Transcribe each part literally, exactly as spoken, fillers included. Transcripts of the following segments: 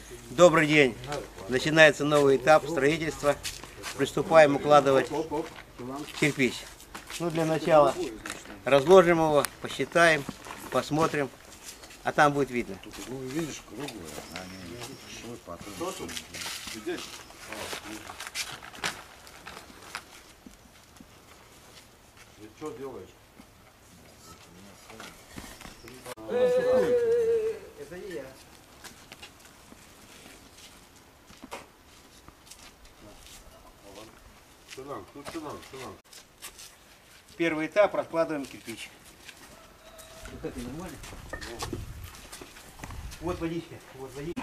Добрый день. Начинается новый этап строительства. Приступаем укладывать кирпич. Ну, для начала разложим его, посчитаем, посмотрим, а там будет видно. Ну, видишь, круглые, они швы потом. Здесь? Ты что делаешь? Это не я. Первый этап, раскладываем кирпич. Вот это нормально? Вот водичка, вот водичка.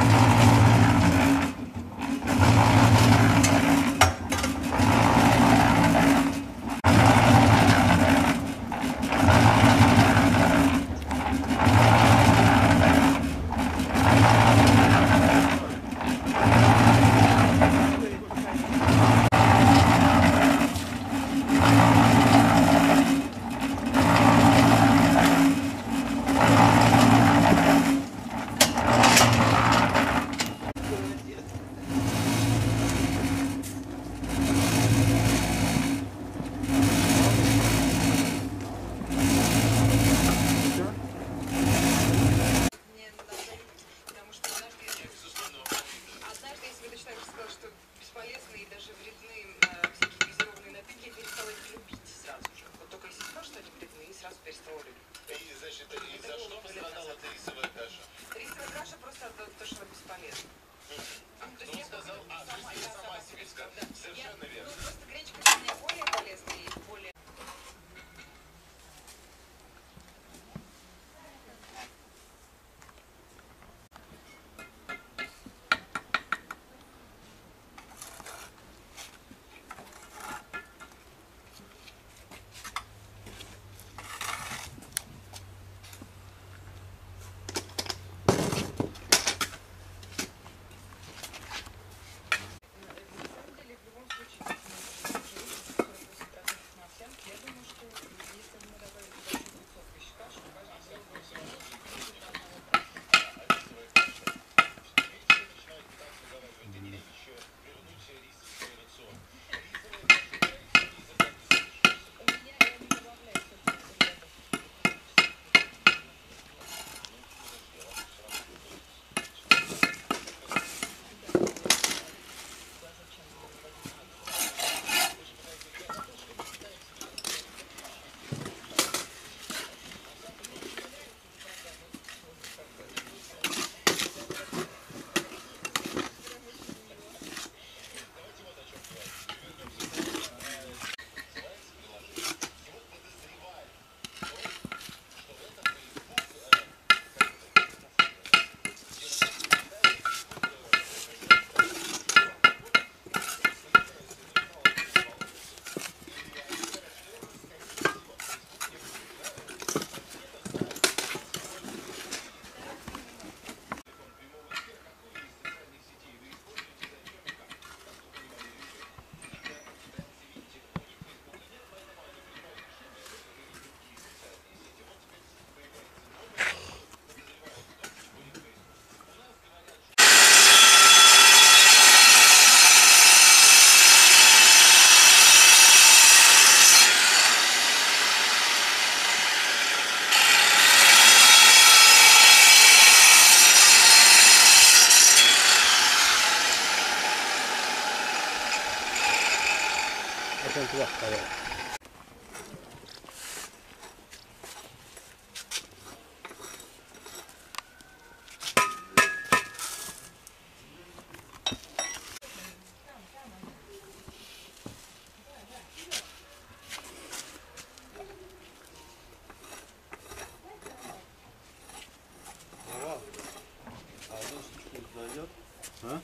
Туда вставляем. А?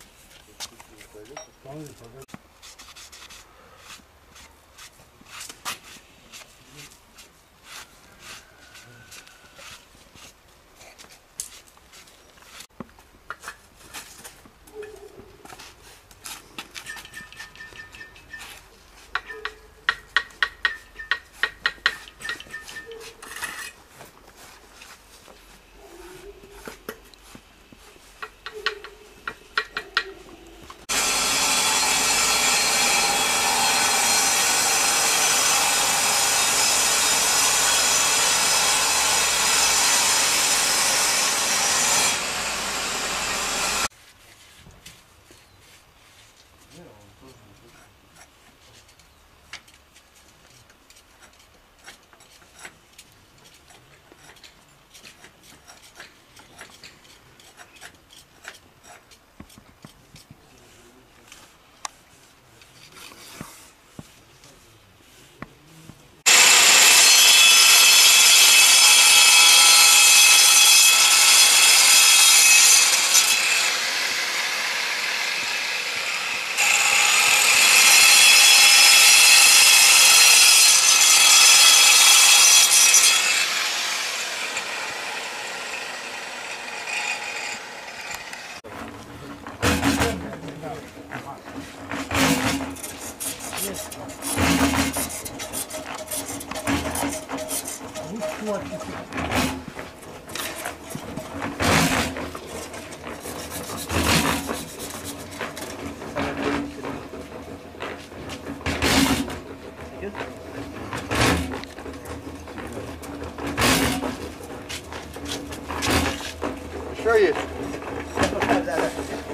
Еще есть? Да, да.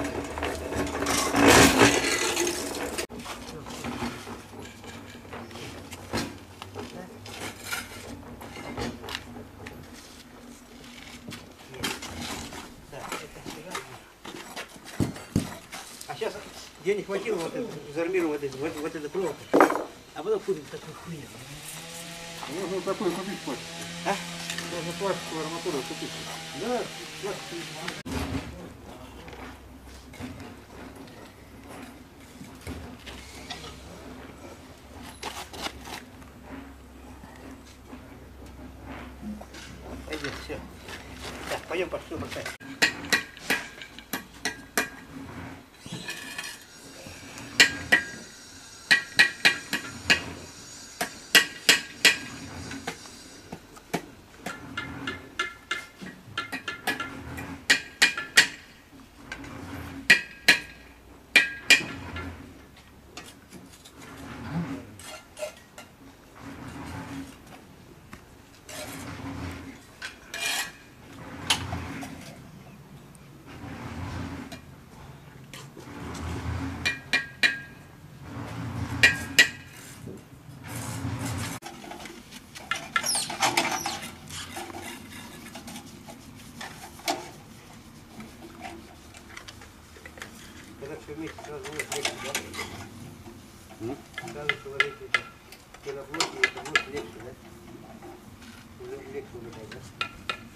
А сейчас денег хватило, вот это, зармируем вот, это, вот, вот эту проволоку, а потом купим такую хуйню. Можно такой купить пластик. А? Можно пластиковую арматуру купить. Да, пластик. Пойдем, все. Так, пойдем, пошли, бросай. Когда все вместе сразу будет легче, да? Сразу положить это пеноблок, и это будет легче, да? Уже легче улетать, да?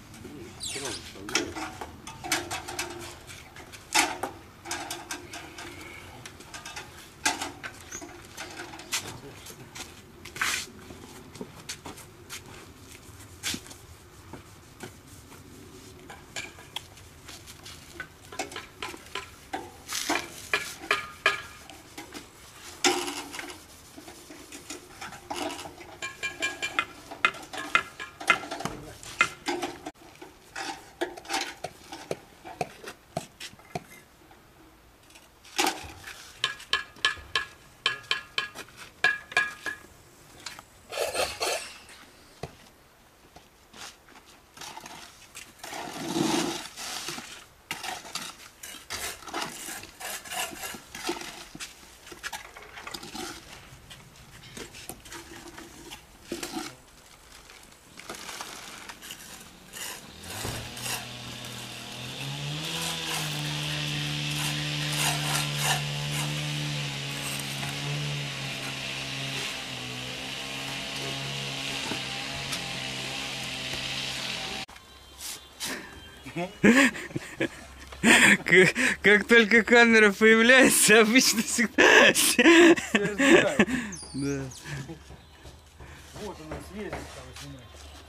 Как, как только камера появляется, обычно всегда все разбирают. Да. Вот у нас есть, там снимать.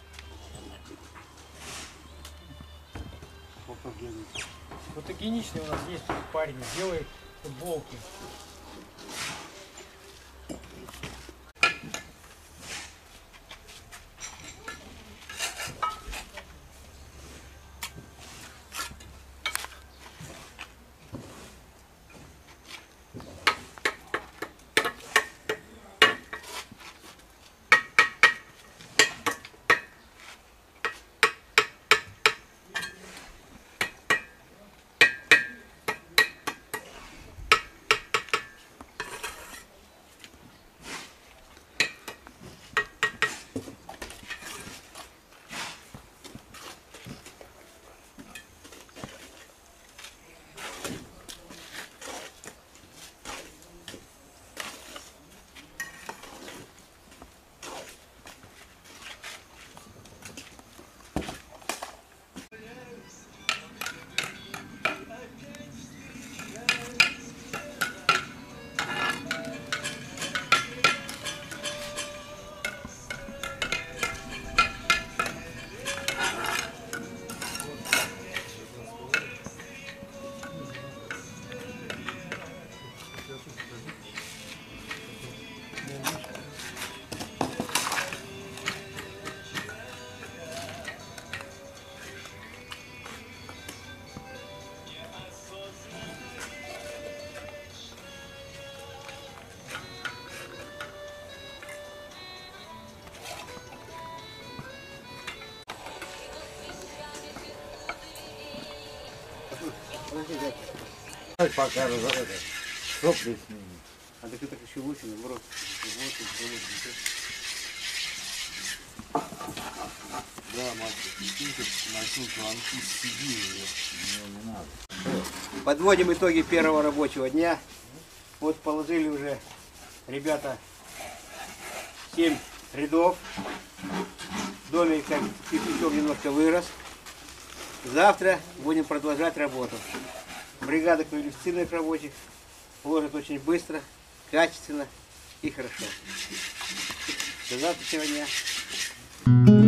Фотогеничный у нас есть парень, делает футболки. Пока раз это. Сопли с ними. А так это еще лучше, наоборот. Да, мальчик, начнут звонки с Сибири. Не, не надо. Подводим итоги первого рабочего дня. Вот положили уже ребята семь рядов. Домик как кирпичом немножко вырос. Завтра будем продолжать работу. Бригада квалифицированных рабочих ложит очень быстро, качественно и хорошо. До завтрашнего дня.